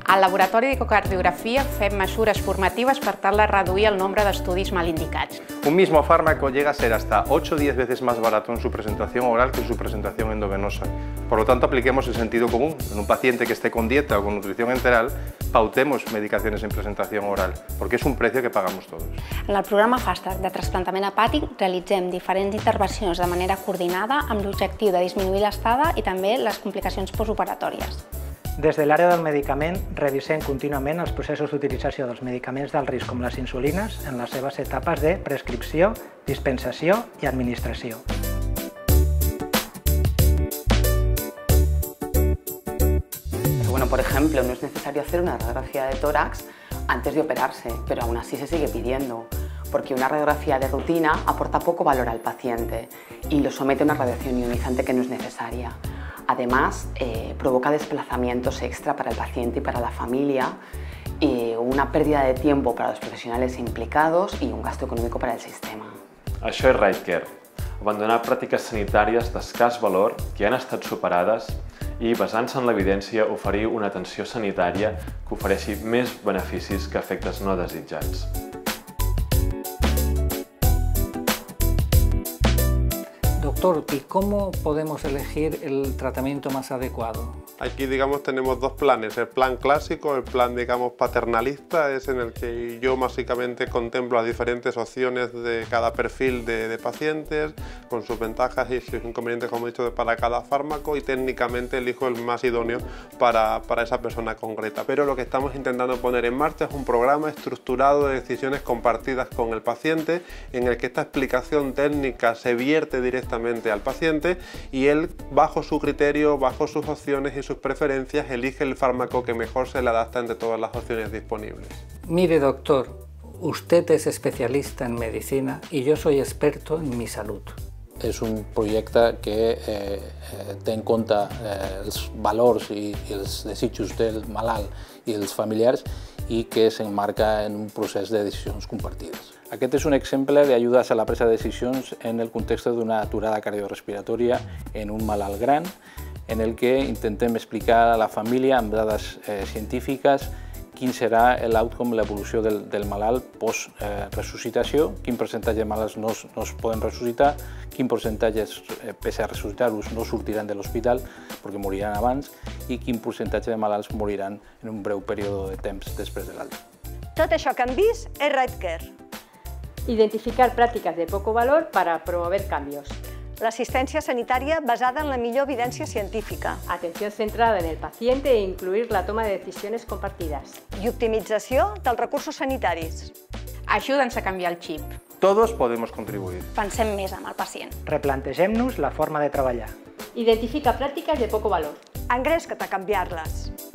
Al laboratori d'ecocardiografia fem mesures formatives per tal de reduir el nombre d'estudis mal indicats. Un mismo fármaco llega a ser hasta 8 o 10 veces más barato en su presentación oral que en su presentación endovenosa. Por lo tanto, apliquemos el sentido común. En un paciente que esté con dieta o con nutrición enteral, pautemos medicaciones en presentación oral, porque es un precio que pagamos todos. En el programa FASTAC de trasplantament hepàtic realitzem diferents intervencions de manera coordinada amb l'objectiu de disminuir l'estada i també les complicacions postoperatòries. Des de l'àrea del medicament, revisem contínuament els processos d'utilització dels medicaments d'alt risc com les insulines en les seves etapes de prescripció, dispensació i administració. Bueno, por ejemplo, no es necesario hacer una radiografía de tórax antes de operarse, pero aún así se sigue pidiendo, porque una radiografía de rutina aporta poco valor al paciente y lo somete a una radiación ionizante que no es necesaria. Además, provoca desplazamientos extra para el paciente y para la familia, una pérdida de tiempo para los profesionales implicados y un gasto económico para el sistema. Això és RightCare, abandonar pràctiques sanitàries d'escàs valor que han estat superades i, basant-se en l'evidència, oferir una atenció sanitària que ofereixi més beneficis que efectes no desitjats. Doctor, ¿y cómo podemos elegir el tratamiento más adecuado? Aquí, digamos, tenemos dos planes, el plan clásico, el plan, digamos, paternalista, es en el que yo básicamente contemplo las diferentes opciones de cada perfil de pacientes, con sus ventajas y sus inconvenientes, como he dicho, para cada fármaco, y técnicamente elijo el más idóneo para esa persona concreta. Pero lo que estamos intentando poner en marcha es un programa estructurado de decisiones compartidas con el paciente, en el que esta explicación técnica se vierte directamente al paciente y él, bajo su criterio, bajo sus opciones y sus preferencias, elige el fármaco que mejor se le adapta entre todas las opciones disponibles. Mire, doctor, usted es especialista en medicina y yo soy experto en mi salud. És un projecte que té en compte els valors i els desitjos del malalt i dels familiars i que s'emmarca en un procés de decisions compartides. Aquest és un exemple d'ajudes a la presa de decisions en el context d'una aturada cardiorrespiratòria en un malalt gran, en el que intentem explicar a la família amb dades científiques quin serà l'outcome, l'evolució del malalt post-ressuscitació, quin percentatge de malalts no es poden ressuscitar, quin percentatge, pese a ressuscitar-los, no sortiran de l'hospital perquè moriran abans i quin percentatge de malalts moriran en un breu període de temps després de l'alta. Tot això que han vist és RightCare. Identificar prácticas de poco valor para promover cambios. L'assistència sanitària basada en la millor evidència científica. Atención centrada en el paciente e incluir la toma de decisiones compartidas. I optimització dels recursos sanitaris. Ajuda'ns a canviar el xip. Todos podemos contribuir. Pensem més en el pacient. Replantegem-nos la forma de treballar. Identifica prácticas de poco valor. Engresca't a canviar-les.